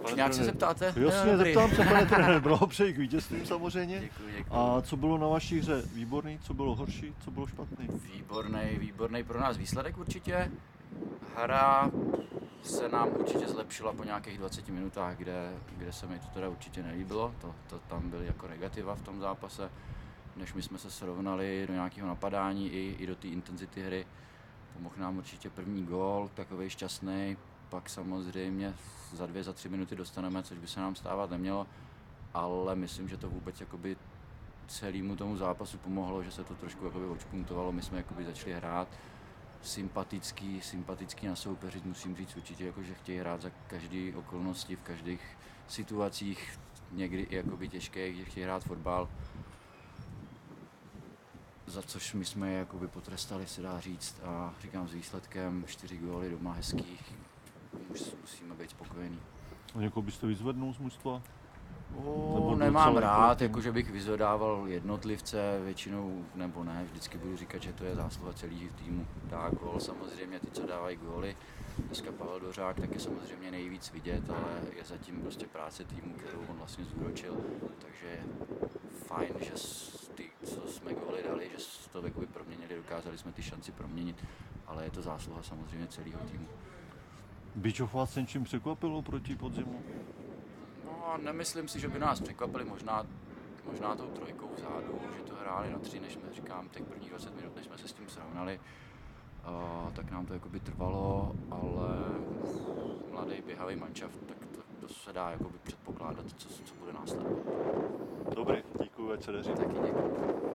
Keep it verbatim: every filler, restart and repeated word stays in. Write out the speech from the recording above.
Pane Nějak se trenére, zeptáte? Jasně, No, dobrý. zeptám se, pane trenére, blahopřeji k vítězství samozřejmě. Děkuji, děkuji. A co bylo na vaší hře výborný, co bylo horší, co bylo špatný? Výborný, výborný pro nás výsledek určitě. Hra se nám určitě zlepšila po nějakých dvaceti minutách, kde, kde se mi to teda určitě nelíbilo. To, to tam byly jako negativa v tom zápase. Než my jsme se srovnali do nějakého napadání i, i do té intenzity hry. Pomohl nám určitě první gól, takovej šťastný. Pak samozřejmě za dvě, za tři minuty dostaneme, což by se nám stávat nemělo. Ale myslím, že to vůbec jakoby celému tomu zápasu pomohlo, že se to trošku jakoby odšpuntovalo. My jsme jakoby začali hrát sympatický, sympatický na soupeři, musím říct určitě, jako, že chtějí hrát za každé okolnosti, v každých situacích, někdy i jakoby těžkých, že chtějí hrát fotbal. Za což my jsme je jakoby potrestali, se dá říct, a říkám s výsledkem čtyři góly doma hezkých, mus, musíme být spokojení. A někoho byste vyzvednul z mužstva? O, nemám rád, jako že bych vyzvedával jednotlivce, většinou nebo ne, vždycky budu říkat, že to je zásluha celého týmu. Dá gól, samozřejmě ty, co dávají góly, dneska Pavel Dořák, tak je samozřejmě nejvíc vidět, ale je zatím prostě práce týmu, kterou on vlastně zúročil, takže je fajn, že ty, co jsme góly dali, že to jakoby proměnili, dokázali jsme ty šanci proměnit, ale je to zásluha samozřejmě celého týmu. Byčov vás něčím překvapilo proti podzimu? No, nemyslím si, že by nás překvapili, možná, možná tou trojkou vzadu, že to hráli na tři, než jsme, říkám, těch prvních dvacet minut, než jsme se s tím srovnali, uh, tak nám to jakoby trvalo, ale mladý běhavý manšaft, tak to, to se dá jakoby předpokládat, co, co bude následovat. Dobrý, děkuji, ať se daří. Taky děkuji.